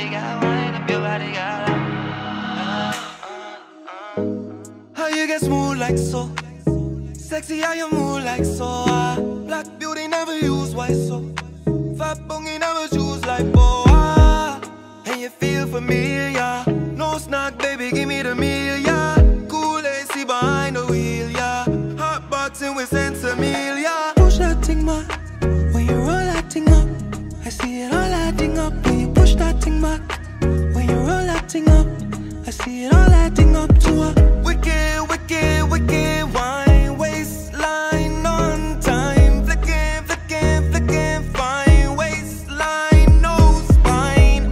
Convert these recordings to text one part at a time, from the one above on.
body, girl, wind up your body, girl. How you get smooth like so? Sexy how you move like so. Black beauty never use white so. Fat bungy never choose like boa. And you feel familiar. No snack, baby, give me the meal, yeah. Cool AC behind the wheel, yeah. Hot boxing with Sensimilia. Push that thing, man. When you roll that thing up, I see it all adding up. When you push that thing back, when you roll that thing up, I see it all adding up to a wicked, wicked, wicked wine. Waistline on time. Flicking, flicking, flicking, fine. Waistline, no spine.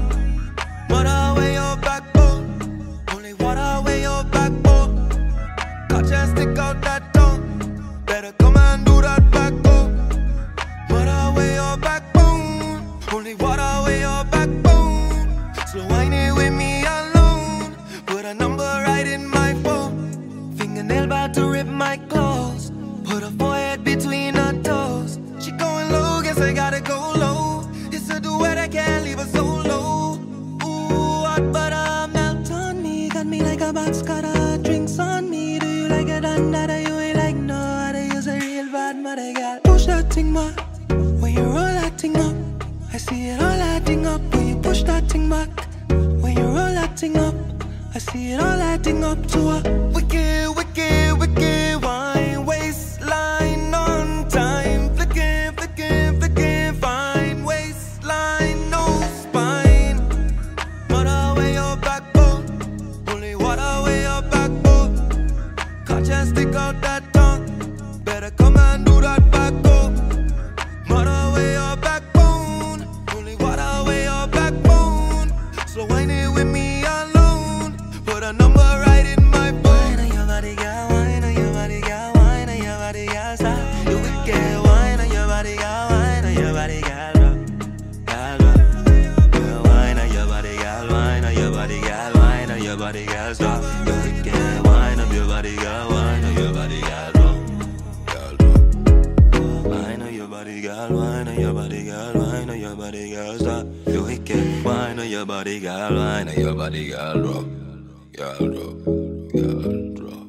Water away your backbone. Only water away your backbone. Catch and stick out that tongue. Better come and do that backbone. Water away your backbone. Only water away your backbone. So whine it with me alone. Put a number right in my phone. Fingernail about to rip my clothes. Put her forehead between her toes. She going low, guess I gotta go low. It's a duet, I can't leave her solo. Ooh, hot butter melt on me. Got me like a box cutter. Drinks on me. Do you like it under? You ain't like no other. You's a real bad mother, girl. Push that thing, man. When you roll that thing up, I see it all adding up. When you push that thing back, when you roll that thing up, I see it all adding up to a wicked, wicked, wicked wine. Waistline on time. Flicking, flicking, flicking, fine. Waistline, no spine. Water away your backbone. Only water away your backbone. Catch and stick out that tongue. Better come and do that backbone. Water away your backbone. Only water away your backbone. So whine it with me alone. Put a number right in my phone. Wine on your body, girl. Wine on your body, girl. Wine on your body, girl. Stop. You wicked. Wine on your body, girl. Wine on your body, girl. Girl, wine on your body, girl. Wine on your body, girl. Wine on your body, girl. Stop. You wicked. Wine on your body, girl. Wine on your body, girl. Wine on your body, girl. Wine on your body, girl. Wine on your body, girl. Stop. You wicked. Wine on your body, girl. Wine on your body, girl. Girl, girl, girl.